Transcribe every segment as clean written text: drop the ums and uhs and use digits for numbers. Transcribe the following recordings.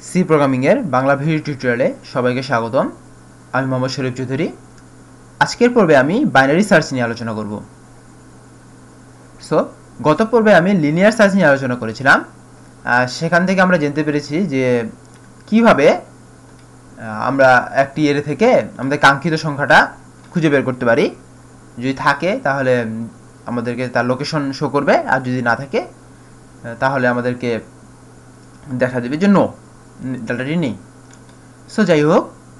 C প্রোগ্রামিংয়ের Bangla video টিউটোরিয়ালে সবাইকে স্বাগতম। আমি মোহাম্মদ শরীফ চৌধুরী। আজকের পর্বে আমি বাইনারি সার্চ নিয়ে আলোচনা করব। সো গত পর্বে আমি লিনিয়ার সার্চ নিয়ে আলোচনা করেছিলাম। সেখান থেকে আমরা জানতে পেরেছি যে কিভাবে আমরা একটি এরে থেকে আমাদের কাঙ্ক্ষিত সংখ্যাটা খুঁজে বের করতে পারি। যদি থাকে তাহলে আমাদেরকে তার লোকেশন শো করবে, আর যদি না থাকে তাহলে আমাদেরকে দেখা দেবে যে নো, ডাটাটি নেই। সো যাই হোক,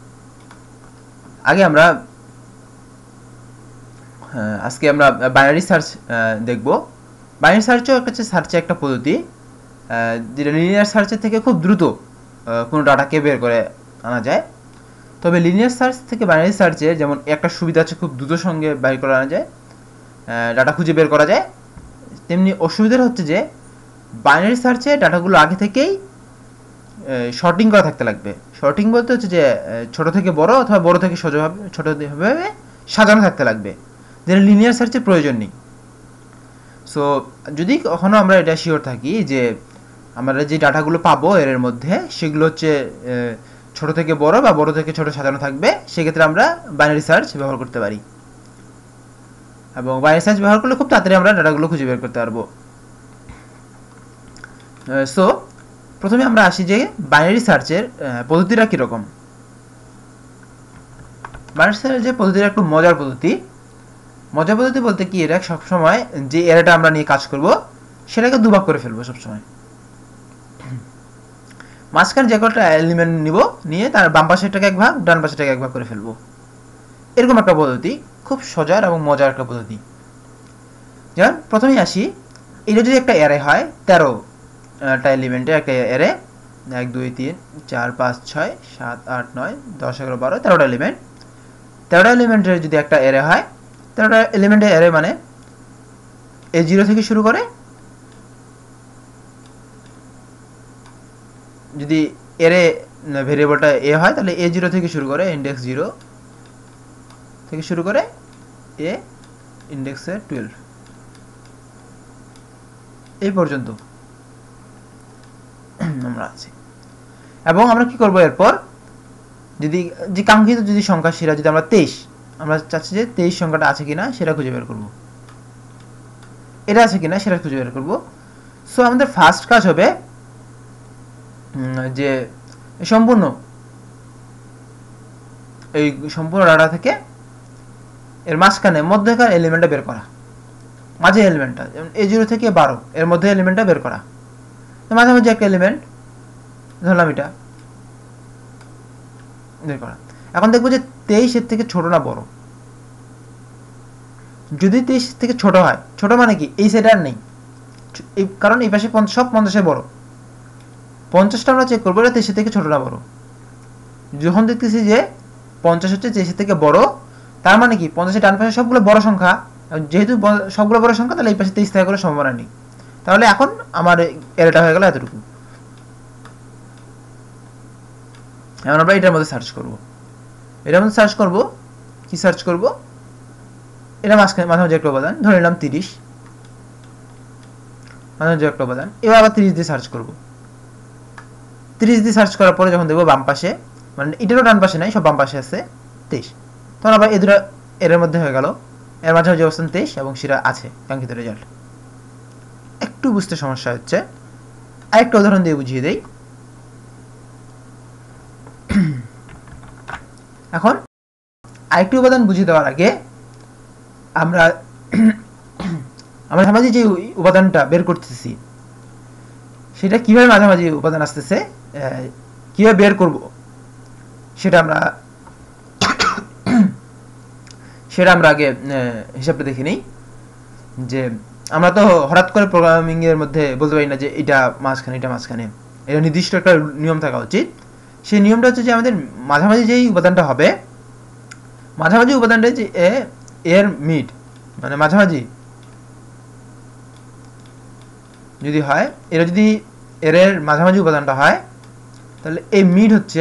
আজকে আমরা বাইনারি সার্চ দেখব। বাইনারি সার্চও একটা সার্চে একটা পদ্ধতি, যেটা লিনিয়ার সার্চের থেকে খুব দ্রুত কোনো ডাটাকে বের করে আনা যায়। তবে লিনিয়ার সার্চ থেকে বাইনারি সার্চে যেমন একটা সুবিধা আছে, খুব দ্রুত সঙ্গে বের করে আনা যায়, ডাটা খুঁজে বের করা যায়। তেমনি অসুবিধাটা হচ্ছে যে বাইনারি সার্চে ডাটাগুলো আগে থেকেই শর্টিং করা থাকতে লাগবে। শর্টিং বলতে হচ্ছে যে ছোট থেকে বড় অথবা বড় থেকে ছোটভাবে সাজানো থাকতে লাগবে, যেটা লিনিয়ার সার্চের প্রয়োজন নেই। সো যদি কখনো আমরা এটা শিওর থাকি যে আমরা যে ডাটাগুলো পাবো এর মধ্যে সেগুলো হচ্ছে ছোট থেকে বড় বা বড় থেকে ছোট সাজানো থাকবে, সেক্ষেত্রে আমরা বাইনারি সার্চ ব্যবহার করতে পারি। এবং বাইনারি সার্চ ব্যবহার করলে খুব তাড়াতাড়ি আমরা ডাটাগুলো খুঁজে বের করতে পারবো। সো প্রথমে আমরা আসি যে বাইনারি সার্চের পদ্ধতিটা কীরকম। বাইনারি সার্চের পদ্ধতিটা একটু মজার পদ্ধতি বলতে কি, এটা সবসময় যে এরেটা আমরা নিয়ে কাজ করব সেটাকে দুভাগ করে ফেলবো। সবসময় মাঝখানে যে কটা এলিমেন্ট নিব, নিয়ে তার বাম পাশেরটাকে এক ভাগ, ডান পাশেরটাকে এক ভাগ করে ফেলবো। এরকম একটা পদ্ধতি, খুব সোজা এবং মজার একটা পদ্ধতি। যেমন প্রথমেই আসি, এটা যদি একটা অ্যারে হয় 13টা এলিমেন্টের একটা অ্যারে, 1 2 3 4 5 6 7 8 9 10 11 12 13টা এলিমেন্ট। 13টা এলিমেন্টের যদি একটা অ্যারে হয়, 13টা এলিমেন্টের অ্যারে মানে A0 থেকে শুরু করে, যদি অ্যারে ভেরিয়েবলটা এ হয় তাহলে A0 থেকে শুরু করে, ইন্ডেক্স 0 থেকে শুরু করে এ ইন্ডেক্সে 12 এই পর্যন্ত আমরা আছি। এবং আমরা কি করব এরপর, যদি যে কাঙ্ক্ষিত যদি সংখ্যা সেটা যদি আমরা 23, আমরা চাচ্ছি যে 23 সংখ্যাটা আছে কিনা সেটা খুঁজে বের করব, এটা আছে কিনা সেটা খুঁজে বের করব। সো আমাদের ফার্স্ট কাজ হবে যে সম্পূর্ণ ডাটা থেকে এর মাঝখানে মধ্যেকার এলিমেন্টটা বের করা, মাঝে এলিমেন্টটা যেমন A0 থেকে 12 এর মধ্যে এলিমেন্টটা বের করা। মাঝামাঝি একটা এলিমেন্ট ধরলাম, এটা বের করা। এখন দেখবো যে 23 এর থেকে ছোট না বড়। যদি 23 থেকে ছোট হয়, ছোট মানে কি এই সাইডে আর নেই, কারণ এই পাশে সব 50 বড়। 50টা আমরা চেক করবো এটা 23 থেকে ছোট না বড়। যখন দেখতেছি যে 50 হচ্ছে 23 থেকে বড়, তার মানে কি 50 ডান পাশে সবগুলো বড় সংখ্যা, যেহেতু সবগুলো বড় সংখ্যা তাহলে এই পাশে 23 থাকার কোনো সম্ভাবনা নেই। তাহলে এখন আমার এরটা হয়ে গেল এতটুকু। এখন আমরা এটার মধ্যে সার্চ করব। কি সার্চ করব, এটা মাঝামাঝি একটা উপাদান, ধরে নিলাম 30, মাঝামাঝি একটা উপাদান। এবার আবার 30 দিয়ে সার্চ করব। 30 দিয়ে সার্চ করার পরে যখন দেখবো বাম পাশে, মানে এটারও ডান পাশে নাই, সব বাম পাশে আছে 23, তখন আবার এই দুটো এর মধ্যে হয়ে গেল, এর মাঝামাঝি অবস্থান 23 এবং সেটা আছে কাঙ্ক্ষিত রেজাল্ট। একটু বুঝতে সমস্যা হচ্ছে, আরেকটা উদাহরণ দিয়ে বুঝিয়ে দেই। এখন আরেকটি উপাদান বুঝিয়ে দেওয়ার আগে আমরা মাঝামাঝি যে উপাদানটা বের করতেছি সেটা কিভাবে মাঝামাঝি উপাদান আসতেছে কিভাবে বের করব সেটা আমরা আগে হিসাবটা দেখে নিই। যে আমরা তো হঠাৎ করে প্রোগ্রামিং এর মধ্যে বলতে পারি না যে এটা মাঝখানে, এটা নির্দিষ্ট একটা নিয়ম থাকা উচিত। সেই নিয়মটা হচ্ছে যে আমাদের মাঝামাঝি যেই উপাদানটা হবে, মাঝামাঝি উপাদানটা যে এর মিড, মানে মাঝামাঝি যদি হয়, এটা যদি এর মাঝামাঝি উপাদানটা হয় তাহলে এই মিড হচ্ছে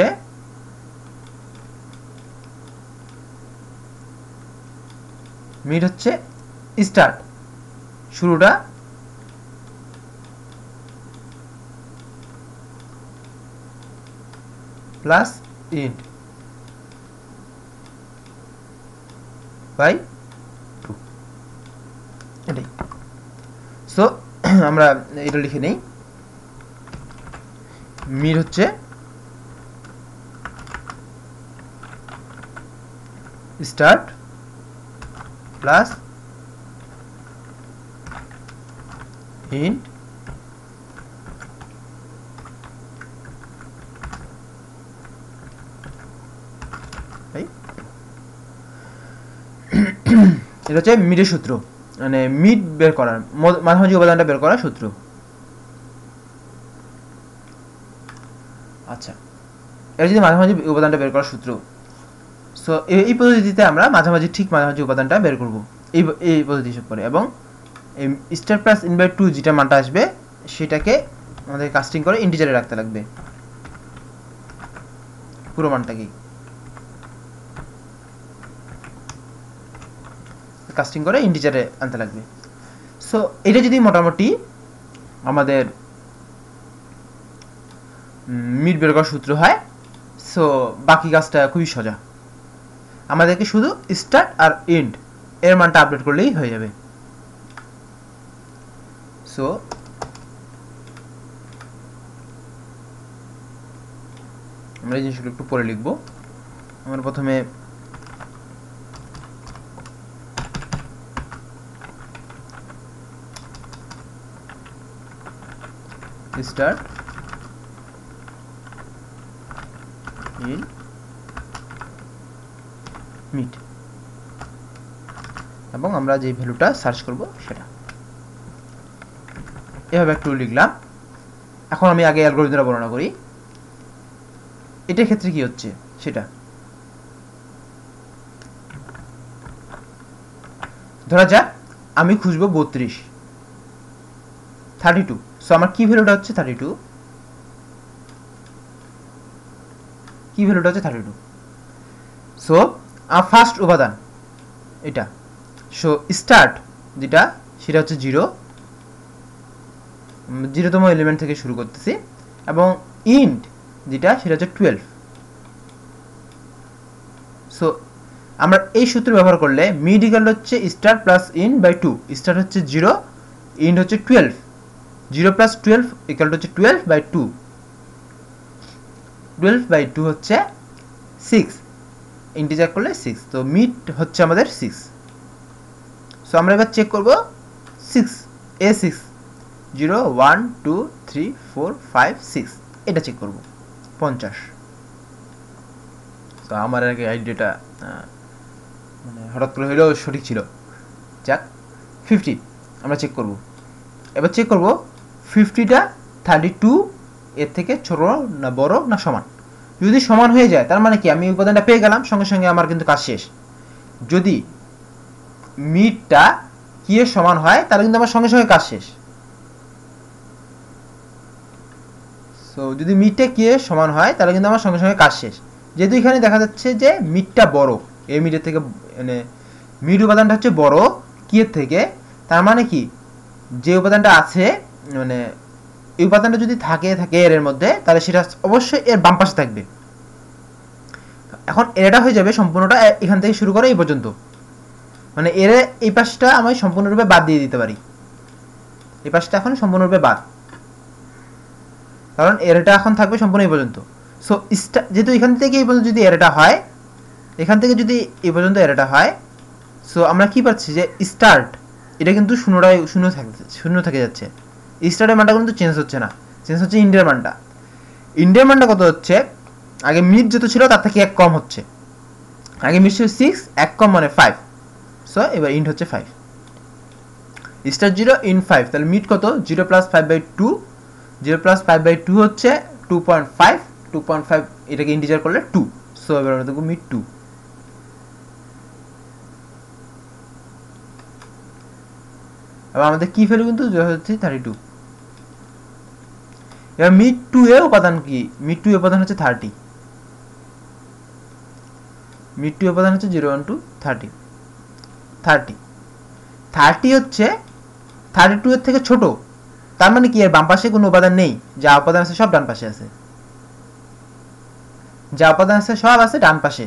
স্টার্ট, শুরুটা, প্লাস ইন্ট বাই 2, এটাই। সো আমরা এটা লিখে নেই, মিড হচ্ছে স্টার্ট প্লাস ইন্ট এটা হচ্ছে মিডের সূত্র, মানে মিড বের করার, মাঝামাঝি উপাদানটা বের করার সূত্র। আচ্ছা, এটা যদি মাঝামাঝি উপাদানটা বের করার সূত্র, সো এই পদ্ধতিতে আমরা ঠিক মাঝামাঝি উপাদানটা বের করব এই পদ্ধতি হিসাব করে, এবং এই স্টার প্লাস ইন বাই 2 যেটা মানটা আসবে সেটাকে আমাদের কাস্টিং করে ইন্টিজারে রাখতে লাগবে, পুরো মানটাকে কাস্টিং করে ইন্টিজারে আনতে লাগবে। সো এটা যদি মোটামুটি আমাদের মিড বের করার সূত্র হয়, সো বাকি কাজটা খুবই সোজা, আমাদেরকে শুধু স্টার্ট আর এন্ড এর মানটা আপডেট করলেই হয়ে যাবে। সো আমরা এই জিনিসগুলো একটু পরে লিখবো। আমরা প্রথমে স্টার্ট ইন মিড, এবং আমরা যে ভ্যালুটা সার্চ করব সেটা এভাবে একটু লিখলাম। এখন আমি আগে অ্যালগরিদমটা বর্ণনা করি, এটার ক্ষেত্রে কি হচ্ছে সেটা। ধরা যাক আমি খুঁজবো 32, 32, সো আমার কি ভ্যালুটা হচ্ছে 32, কি ভ্যালুটা হচ্ছে 32। সো ফার্স্ট উপাদান এটা, সো স্টার্ট যেটা সেটা হচ্ছে 0তম এলিমেন্ট থেকে শুরু করতেছি, এবং ইন্ট যেটা সেটা হচ্ছে 12। সো আমরা এই সূত্র ব্যবহার করলে মিড ইকুয়াল হচ্ছে start plus end by 2, start হচ্ছে 0, ইন্ট হচ্ছে 12, 0 প্লাস 12 ইকুয়াল হচ্ছে 12 বাই 2, 12 বাই 2 হচ্ছে 6, ইন্টিজার করলে 6, তো মিড হচ্ছে আমাদের 6। সো আমরা এবার চেক করব 6, A6, 0 1 2 3 4 5 6, এটা চেক করব 50। তো আমার আগে আইডিয়াটা মানে হঠাৎ করে হলেও সঠিক ছিল। যাক 50 আমরা চেক করব, এবার চেক করব 50টা 32 এর থেকে ছোট না বড় না সমান। যদি সমান হয়ে যায় তার মানে কি আমি উপাদানটা পেয়ে গেলাম, সঙ্গে সঙ্গে আমার কিন্তু কাজ শেষ। যদি মিডটা কি এর সমান হয় তাহলে কিন্তু আমার সঙ্গে সঙ্গে কাজ শেষ। সো যদি মিডটা কি এর সমান হয় তাহলে কিন্তু আমার সঙ্গে সঙ্গে কাজ শেষ। যেহেতু এখানে দেখা যাচ্ছে যে মিডটা বড়, এই মিডের থেকে, মানে মিড উপাদানটা হচ্ছে বড় কি এর থেকে, তার মানে কি যে উপাদানটা আছে, মানে এই উপাদানটা যদি থাকে এর মধ্যে, তাহলে সেটা অবশ্যই এর বাম পাশে থাকবে। এখন এটা হয়ে যাবে সম্পূর্ণটা এখান থেকে শুরু করে এই পর্যন্ত, মানে এর এই পাশটা আমি সম্পূর্ণরূপে বাদ দিয়ে দিতে পারি, এই পাশটা এখন সম্পূর্ণরূপে বাদ, কারণ এরটা এখন থাকবে সম্পূর্ণ এই পর্যন্ত। সো যেহেতু এখান থেকে এই পর্যন্ত যদি এরটা হয়, এখান থেকে যদি এই পর্যন্ত এরটা হয়, সো আমরা কি পাচ্ছি যে স্টার্ট এটা কিন্তু শূন্য থেকে যাচ্ছে, স্টার্টের মানটা কিন্তু চেঞ্জ হচ্ছে না, চেঞ্জ হচ্ছে ইন্ডের মানটা। ইন্ডের মানটা কত হচ্ছে, আগে মিড যত ছিল তার থেকে 1 কম হচ্ছে, আগে মিড ছিল 6, 1 কম মানে 5, সো এবার ইন্ট হচ্ছে 5, স্টার 0 ইন 5, তাহলে মিড কত 0 প্লাস 5/2, 0 প্লাস 5/2 হচ্ছে 2.5, 2.5 এটাকে ইন্টিজার করলে 2, সো এবার আমরা দেখব মিড 2। এবার আমাদের কি ভ্যালু কিন্তু হচ্ছে 32। এবার মিড 2 এর উপাদান কি, মিড 2 এর উপাদান হচ্ছে 30, মিড 2 এর উপাদান হচ্ছে 0 1 2 30, 30 হচ্ছে 32 এর থেকে ছোট, তার মানে কি এর বাম পাশে কোনো উপাদান নেই, যা উপাদান আছে সব ডান পাশে আছে। যা উপাদান আছে সব আছে ডান পাশে।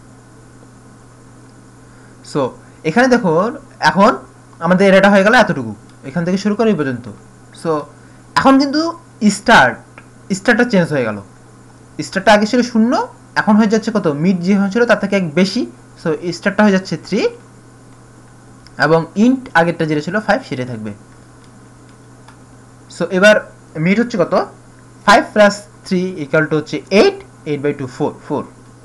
সো এখানে দেখুন এখন আমাদের এরিয়াটা হয়ে গেল এতটুকু, এখান থেকে শুরু করে এই পর্যন্ত। সো এখন কিন্তু স্টারটা চেঞ্জ হয়ে গেল। স্টারটা আগে ছিল 0, এখন হয়ে যাচ্ছে কত, মিড যে ছিল তার থেকে 1 বেশি। সো স্টারটা হয়ে যাচ্ছে 3 এবং ইন্ট আগেরটা যেটা ছিল 5 সেটাই থাকবে। সো এবার মিড হচ্ছে কত, 5 প্লাস 3 ইকুয়াল টু হচ্ছে 8, 8/2 4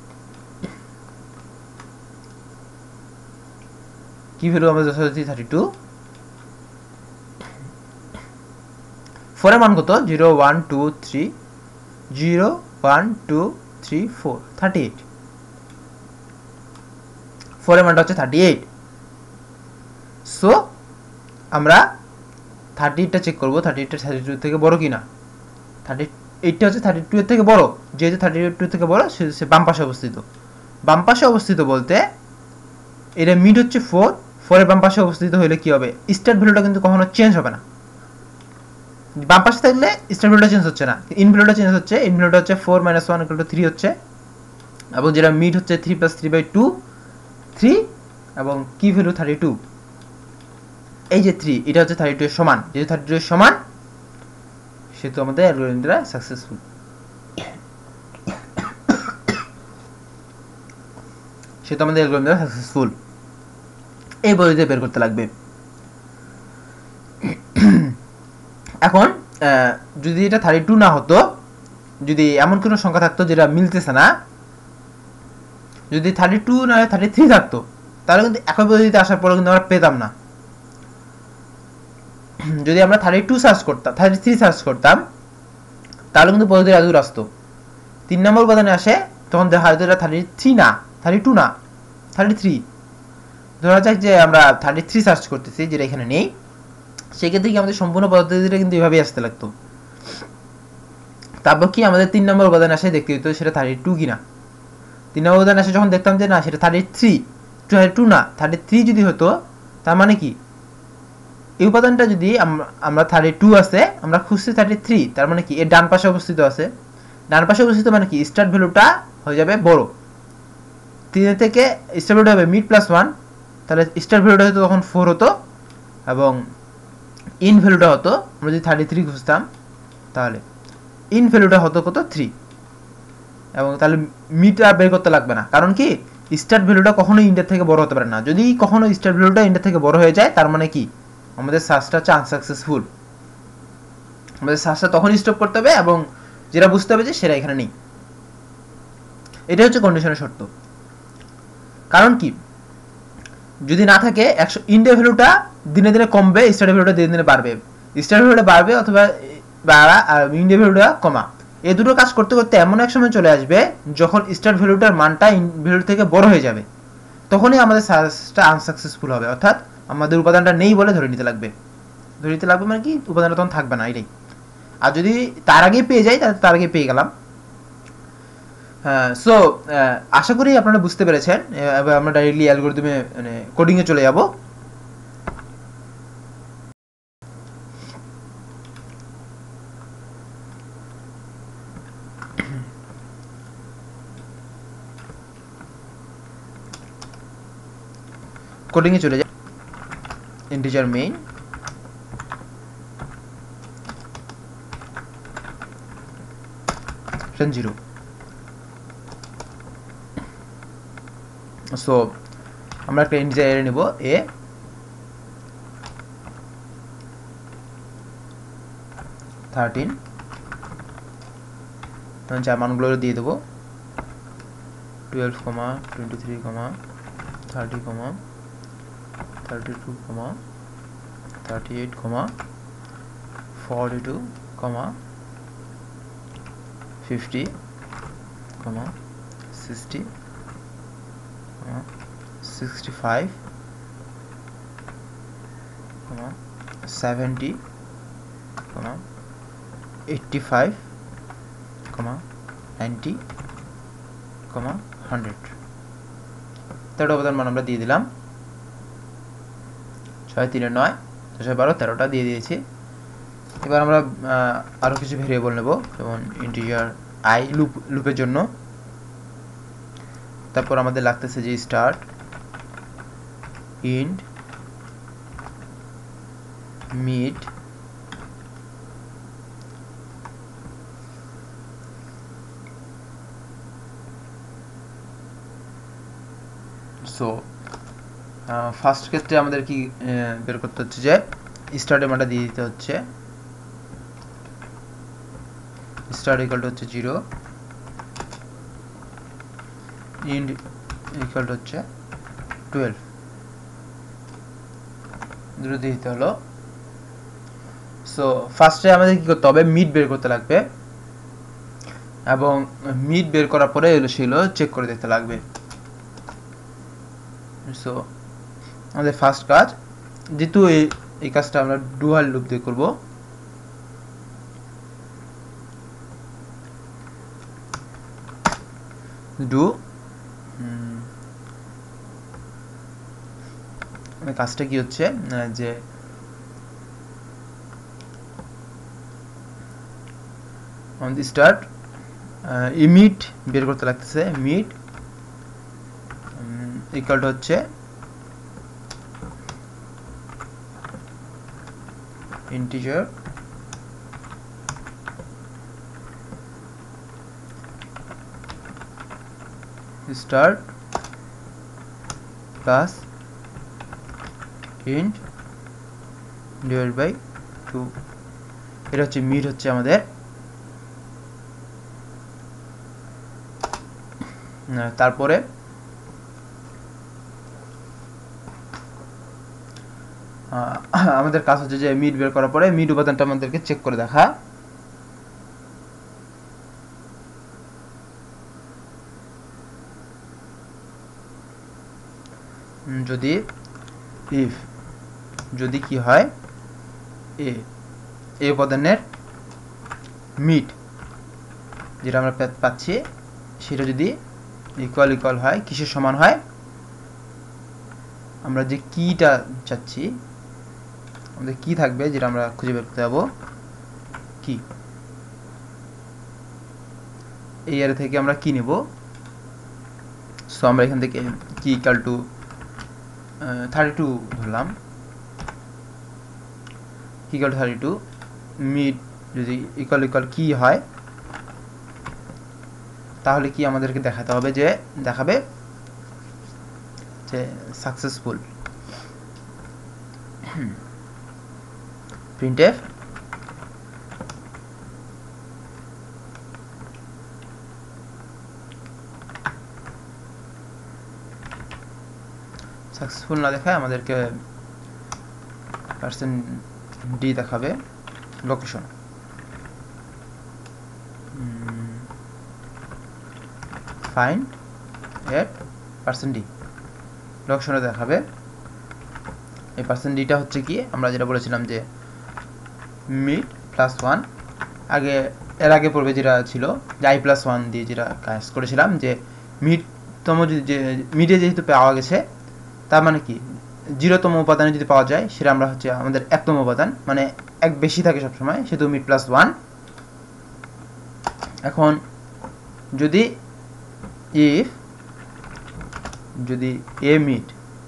কি ভ্যালু আমাদের যথাযথ 32। 4 এর মান কত, 0 1 2 3 0 1 2 3 4 38। 4 এর মানটা হচ্ছে 38। সো আমরা 38টা চেক করব, 38টা 32 থেকে বড় কিনা। 38টা হচ্ছে 32 এর থেকে বড়, যেহেতু 32 থেকে বড় সে বাম পাশে অবস্থিত। বাম পাশে অবস্থিত বলতে এটা মিড হচ্ছে 4 এর বাম পাশে অবস্থিত হলে কি হবে, স্টার্ট ভ্যালুটা কিন্তু কখনো চেঞ্জ হবে না। বাম পাশে থাকলে স্টার্ট ভ্যালুটা চেঞ্জ হচ্ছে না, ইন ভ্যালুটা চেঞ্জ হচ্ছে। ইন ভ্যালুটা হচ্ছে 4 - 1 = 3 হচ্ছে, এবং যেটা মিড হচ্ছে 3 + 3/2 3, এবং কি ভ্যালু 32, এই যে 3 এটা হচ্ছে 32 এর সমান। যেহেতু 32 এর সমান সেহেতু আমাদের অ্যালগরিদমটা সাকসেসফুল। এই পদ্ধতিতে বের করতে লাগবে। এখন যদি এটা 32 না হতো, যদি এমন কোনো সংখ্যা থাকতো যেটা মিলতেছে না, যদি 32 না 33 থাকতো, তাহলে কিন্তু একই পদ্ধতিতে আসার পরে কিন্তু আমরা পেতাম না। যদি আমরা 32 সার্চ করতাম, 33 সার্চ করতাম, তাহলে কিন্তু পদ্ধতির এত দূর আসতো। 3 নম্বর উপাদানে আসে তখন দেখা যেত এটা 33 না, 32 না, 33। ধরা যাক যে আমরা 33 সার্চ করতেছি, যেটা এখানে নেই, সেক্ষেত্রে কি আমাদের সম্পূর্ণ পদ্ধতিটা কিন্তু এভাবেই আসতে লাগতো। তারপর কি আমাদের 3 নম্বর উপাদান আসে দেখতে হতো সেটা 32 কিনা। 3 নম্বর উপাদান আসে যখন দেখতাম যে না সেটা 32 না 33 যদি হতো, তার মানে কি এই উপাদানটা যদি আমরা 32 আছে, আমরা খুঁজছি 33, তার মানে কি এর ডান পাশে অবস্থিত আছে। ডান পাশে অবস্থিত মানে কি স্টার্ট ভ্যালুটা হয়ে যাবে বড়। 3 থেকে স্টার্ট ভ্যালুটা হবে মিড +1, তাহলে স্টার্ট ভ্যালুটা হতো তখন 4 হতো, এবং ইন ভ্যালুটা হতো, আমরা যদি 33 খুঁজতাম তাহলে ইন ভ্যালুটা হতো কত, 3। এবং তাহলে মিডটা বের করতে লাগবে না, কারণ কি স্টার্ট ভ্যালুটা কখনোই ইন্টার থেকে বড় হতে পারে না। যদি কখনো স্টার্ট ভ্যালুটা ইন্টার থেকে বড় হয়ে যায়, তার মানে কি আমাদের সার্চটা হচ্ছে আনসাকসেসফুল। আমাদের সার্চটা তখনই স্টপ করতে হবে, এবং যেটা বুঝতে হবে যে সেটা এখানে নেই। এটা হচ্ছে কন্ডিশনের শর্ত। কারণ কি যদি না থাকে, ইন্টার ভ্যালুটা দিনে দিনে কমবে, স্টার্ট ভ্যালুটা দিনে দিনে বাড়বে। স্টার্ট ভ্যালুটা বাড়বে অথবা বাড়া, আর ইন্টার ভ্যালুটা কমা, এই দুটো কাজ করতে করতে এমন এক সময় চলে আসবে যখন স্টার্ট ভ্যালুটার মানটা ইন ভ্যালু থেকে বড় হয়ে যাবে, তখনই আমাদের সার্চটা আনসাকসেসফুল হবে। অর্থাৎ আমাদের উপাদানটা নেই বলে ধরে নিতে লাগবে মানে কি উপাদানটা তখন থাকবে না, এটাই। আর যদি তার আগে পেয়ে যাই তাহলে তার আগে পেয়ে গেলাম। সো আশা করি আপনারা বুঝতে পেরেছেন। এবার আমরা ডাইরেক্টলি অ্যালগরিদমে মানে কোডিংয়ে চলে যাব। কোডিংয়ে চলে যাই, ইন্টিজার মেইন, রেন 0। সো আমরা একটা ইন্টিজার অ্যারে নেব, এ, থার্টিন, যার মানগুলো দিয়ে দেবো 12, 23, 30, 32, 38, 42, 50, 60, 65, 70, 85, 90, 100। 13টা উপাদান মান আমরা দিয়ে দিলাম। 6 3 9 6 12 13টা দিয়ে দিয়েছি। এবার আমরা আরও কিছু ভেরিয়েবল নেব, যেমন ইন্টিজার আই লুপের জন্য তারপর আমাদের লাগতেছে যে start end mid so first ক্ষেত্রে আমাদের কি বের করতে হচ্ছে যে স্টার্টের মানটা দিয়ে দিতে হচ্ছে স্টার্ট ইকুয়াল টু হচ্ছে 0 ইন্ড ইকুয়াল টু হচ্ছে 12 দুটো দিতে হলো সো ফার্স্টে আমাদের কি করতে হবে মিড বের করতে লাগবে এবং মিড বের করার পরে সেগুলো চেক করে দেখতে লাগবে সো আমাদের ফার্স্ট কাজ যেহেতু এই কাজটা আমরা ডুয়াল লুপ দিয়ে করব ডু কাজটা কি হচ্ছে যে স্টার্ট মিড বের করতে লাগতেছে মিড ইকুয়াল টু হচ্ছে integer start plus int divided by 2 এটা হচ্ছে মিড হচ্ছে আমাদের তারপরে আমাদের কাজ হচ্ছে যে মিড বের করার পরে মিড উপাদানটা আমাদেরকে চেক করে দেখা যদি ইফ যদি কি হয় এ উপাদানের মিড যেটা আমরা পাচ্ছি সেটা যদি ইকুয়াল হয় কিসের সমান হয় আমরা যে কিটা চাচ্ছি আমাদের কি থাকবে যেটা আমরা খুঁজে বের করতে যাবো কি এই এর থেকে আমরা কি নেব সো আমরা এখান থেকে কি ইকুয়াল টু 32 ধরলাম কি ইকুয়াল টু 32 মিড যদি ইকুয়াল কি হয় তাহলে কি আমাদেরকে দেখাতে হবে যে দেখাবে যে সাকসেসফুল printf সাকসেসফুল না দেখায় আমাদেরকে %d দেখাবে লোকেশন find at %d লোকেশনে দেখাবে এই %dটা হচ্ছে কি আমরা যেটা বলেছিলাম যে মিড প্লাস 1 আগে এর আগে পূর্বে যেটা ছিল যে i+1 দিয়ে যেটা কাজ করেছিলাম যে মিডতম যে মিডে যেহেতু পাওয়া গেছে তার মানে কি 0তম উপাদানে যদি পাওয়া যায় সেটা আমরা হচ্ছে আমাদের 1তম উপাদান মানে এক বেশি থাকে সব সময় সেটা মিড প্লাস 1 এখন যদি ইফ যদি a মিড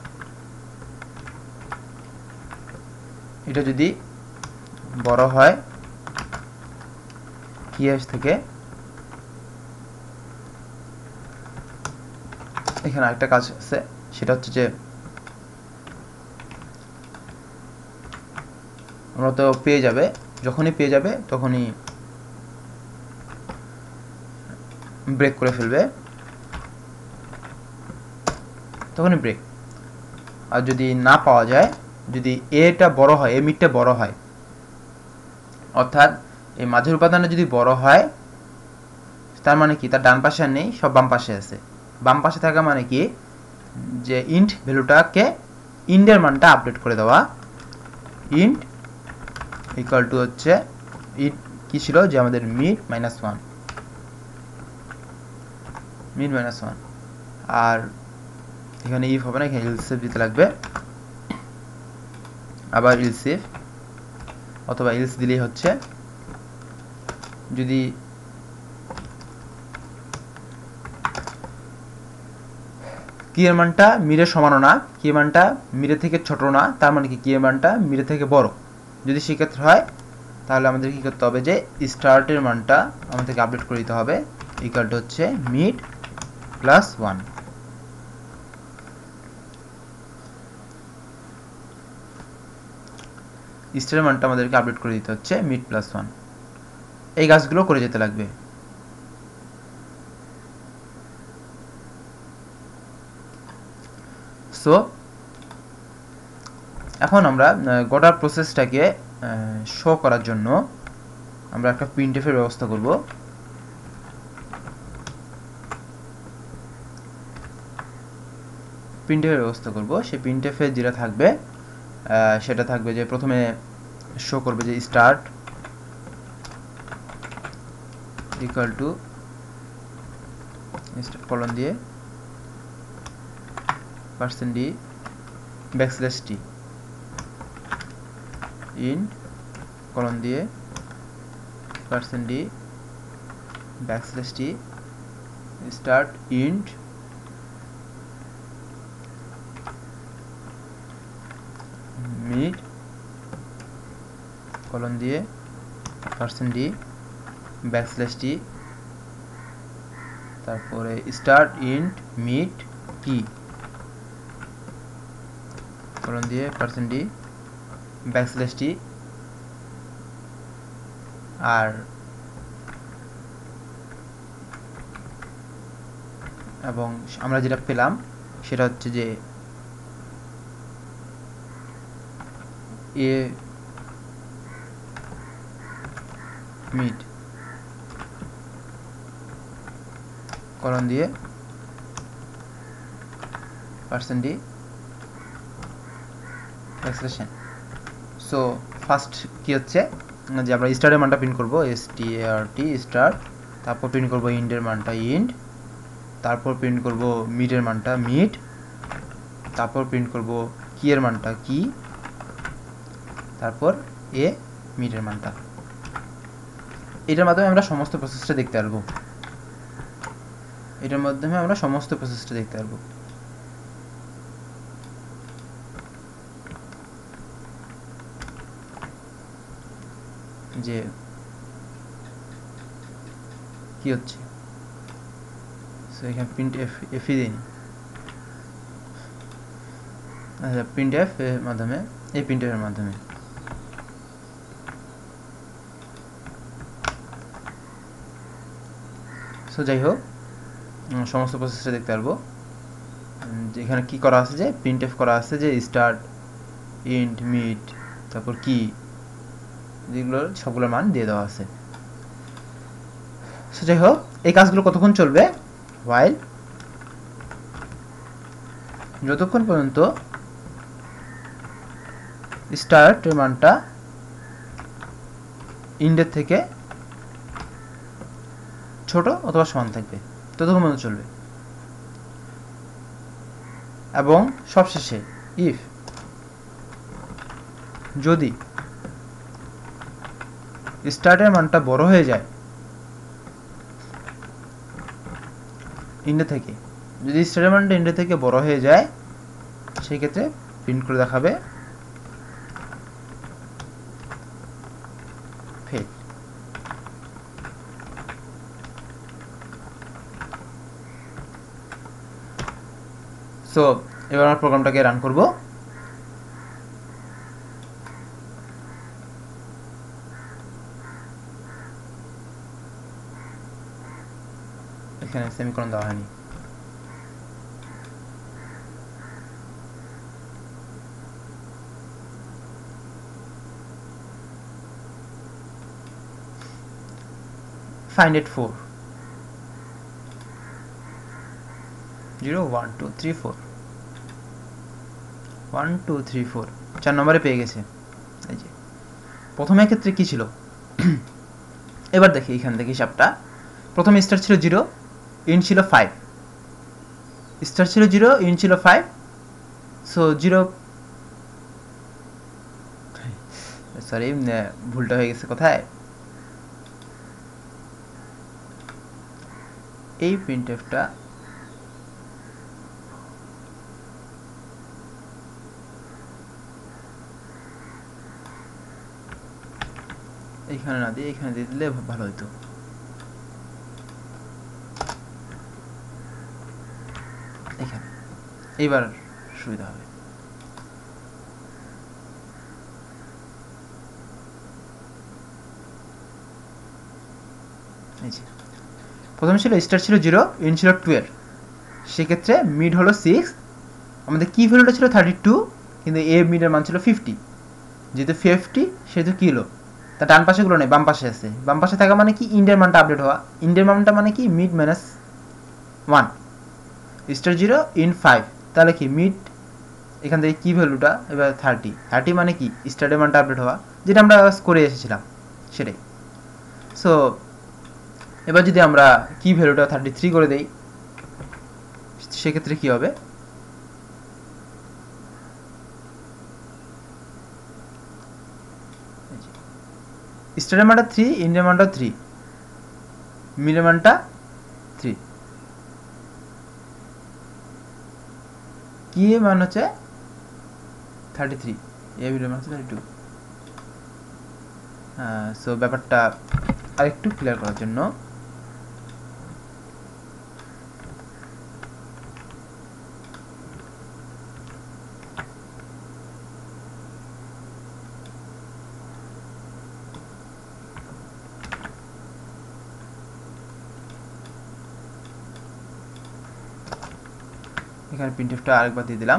এটা যদি বড় হয় কিএস থেকে এখানে আরেকটা কাজ আছে সেটা হচ্ছে যে আমরা তো পেয়ে যাবে যখনই পেয়ে যাবে তখনই ব্রেক করে ফেলবে তখনই ব্রেক আর যদি না পাওয়া যায় যদি এটা বড় হয় এ মিডটা বড় হয় অর্থাৎ এই মাঝের উপাদানটা যদি বড় হয় তার মানে কি তার ডান পাশে আর নেই সব বাম পাশে আছে বাম পাশে থাকা মানে কি যে ইন্ট ভ্যালুটাকে ইন্ডের মানটা আপডেট করে দেওয়া ইন্ট ইকুয়াল টু হচ্ছে ইন্ট কি ছিল যে আমাদের মিড মাইনাস 1 মিড মাইনাস 1 আর এখানে ইফ হবে না এখানে এলস ইফ দিতে লাগবে আবার এলস ইফ অথবা এলস দিলেই হচ্ছে যদি কি এর মানটা মিরের সমানও না, কি এর মানটা মিরের থেকে ছোট না, তার মানে কি এর মানটা মিরের থেকে বড়। যদি সেক্ষেত্রে হয় তাহলে আমাদের কি করতে হবে, যে স্টার্টের মানটা আমাদেরকে আপডেট করে দিতে হবে, ইকুয়াল টু হচ্ছে মিড প্লাস 1। স্টারের মানটা আমাদেরকে আপডেট করে দিতে হচ্ছে মিড প্লাস 1। এই কাজগুলো করে যেতে লাগবে। সো এখন আমরা গোটা প্রসেসটাকে শো করার জন্য আমরা একটা প্রিন্টএফ এর ব্যবস্থা করব। সেই প্রিন্টএফ এ যেটা থাকবে সেটা থাকবে যে প্রথমে শো করবে যে স্টার্ট ইকুয়াল টু কলন দিয়ে %d \t ইন কলন দিয়ে %d \t start end mid colon দিয়ে %d \t তারপরে স্টার্ট ইন্ট মিড কি কলন দিয়ে %d \t আর এবং আমরা যেটা পেলাম সেটা হচ্ছে যে এ মিড কলন দিয়ে %d এক্সপ্রেশন। সো ফার্স্ট কি হচ্ছে যে আমরা স্টারের মানটা প্রিন্ট করব start স্টার্ট, তারপর প্রিন্ট করব ইন্ডের মানটা ইন্ড, তারপর প্রিন্ট করব মিডের মানটা মিড, তারপর প্রিন্ট করব কি এর মানটা কি, তারপর এ মিডের মানটা। এটার মাধ্যমে আমরা সমস্ত প্রসেসটা দেখতে পারবো। যে কি হচ্ছে, সো এখানে প্রিন্ট এফ দিন, আচ্ছা প্রিন্ট এফ এর মাধ্যমে, এই প্রিন্ট এর মাধ্যমে সো যাই হোক সমস্ত প্রসেসটা দেখতে পারবো। এখানে কি করা আছে, যে প্রিন্ট এফ করা আছে যে স্টার্ট ইন্ট মিড তারপর কি, যেগুলোর সবগুলোর মান দিয়ে দেওয়া আছে। সো যাই হোক এই কাজগুলো কতক্ষণ চলবে, while যতক্ষণ পর্যন্ত স্টার্ট এর মানটা ইন্ডের থেকে ছোট অথবা সমান থাকবে ততক্ষণ পর্যন্ত চলবে। এবং সবশেষে ইফ যদি স্টার্টের মানটা বড় হয়ে যায় ইন্ডে থেকে, যদি স্টার্টের মানটা ইন্ডে থেকে বড় হয়ে যায় সেই ক্ষেত্রে প্রিন্ট করে দেখাবে ফেল। সো এবার আমরা প্রোগ্রামটাকে রান করব। এখানে সেমিকোলন দেওয়া হয়নি। find it 4 0 1 2 3 4 1 2 3 4 4 নম্বরে পেয়ে গেছে। এই যে প্রথমের ক্ষেত্রে কি ছিল, এবার দেখি এখান থেকে হিসাবটা। প্রথমে স্টার ছিল 0 ইন্ট ছিল 5, স্টার ছিল 0 ইন্ট ছিল 5, সো 0 সরি ভুলটা হয়ে গেছে কোথায়, এই প্রিন্টএফটা এইখানে না দিয়ে এখানে দিয়ে দিলে ভালো হতো। এখানে এইবার সুবিধা হবে। প্রথমে ছিল স্টার ছিল 0, ইন ছিল 12, সেক্ষেত্রে মিড হলো 6, আমাদের কি ভ্যালুটা ছিল 32, কিন্তু এ মিডের মান ছিল 50, যেহেতু 50 সেহেতু কী হলো, তার ডান পাশেগুলো নেই, বাম পাশে আছে। বাম পাশে থাকা মানে কি ইন্ডের মানটা আপডেট হওয়া, ইন্ডের মানটা মানে কি মিড মাইনাস 1, স্টার 0 ইন 5, তাহলে কি মিড এখান থেকে কী ভ্যালুটা এবার 30 মানে কি স্টারের মানটা আপডেট হওয়া, যেটা আমরা করে এসেছিলাম সেটাই। সো এবার যদি আমরা কি ভ্যালুটা 33 করে দেই, সেক্ষেত্রে কি হবে, স্টারের মানটা 3, ইন্ডের মানটা 3, মিডের মানটা 3, কি এর মান হচ্ছে 33, এ মিডের মান হচ্ছে 32। সো ব্যাপারটা আরেকটু ক্লিয়ার করার জন্য এখানে প্রিন্টএফটা আরেকবার দিয়ে দিলাম।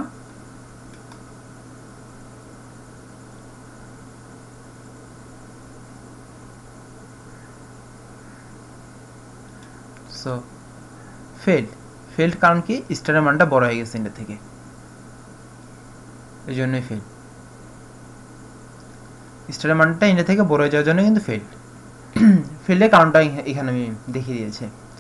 সো ফেল্ড কারণ কি স্টারের মানটা বড় হয়ে গেছে ইন্ডের থেকে, এই জন্যই স্টারের মানটা ইন্ডের থেকে বড় হয়ে যাওয়ার জন্য কিন্তু ফেল্ডের কারণটা এখানে আমি দেখিয়ে দিয়েছি।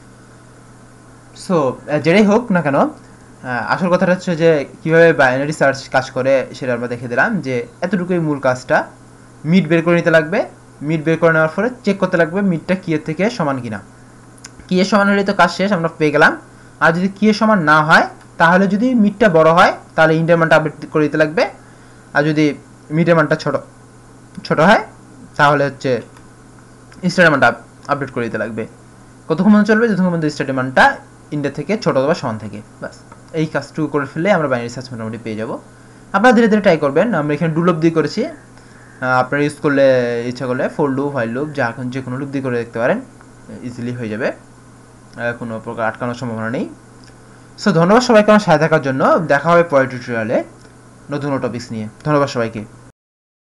সো যেটাই হোক না কেন, আসল কথাটা হচ্ছে যে কীভাবে বাইনারি সার্চ কাজ করে সেটা আমরা দেখে দিলাম, যে এতটুকুই মূল কাজটা। মিড বের করে নিতে লাগবে, মিড বের করে নেওয়ার পরে চেক করতে লাগবে মিডটা কি এর থেকে সমান কিনা, কি এর সমান হলে তো কাজ শেষ, আমরা পেয়ে গেলাম। আর যদি কি এর সমান না হয়, তাহলে যদি মিডটা বড় হয় তাহলে ইন্ডের মানটা আপডেট করে দিতে লাগবে, আর যদি মিডের মানটা ছোট হয় তাহলে হচ্ছে স্টারের মানটা আপডেট করে দিতে লাগবে। কতক্ষণ পর্যন্ত চলবে, যতক্ষণ পর্যন্ত স্টারের মানটা ইন্ডের থেকে ছোট অথবা সমান থাকে, বাস এই কাজটুকু করে ফেললে আমরা বাইনারি সার্চ মোটামুটি পেয়ে যাবো। আপনারা ধীরে ধীরে ট্রাই করবেন। আমরা এখানে ডু লুপ দিয়ে করেছি, আপনারা ইউজ করলে ইচ্ছা করলে ফোর লুপ, হোয়াইল লুপ, যে কোনো লুপ দিয়ে করে দেখতে পারেন, ইজিলি হয়ে যাবে, কোনো প্রকার আটকানোর সম্ভাবনা নেই। সো ধন্যবাদ সবাইকে আমার সাথে থাকার জন্য। দেখা হবে পরের টিউটোরিয়ালে নতুন টপিকস নিয়ে। ধন্যবাদ সবাইকে।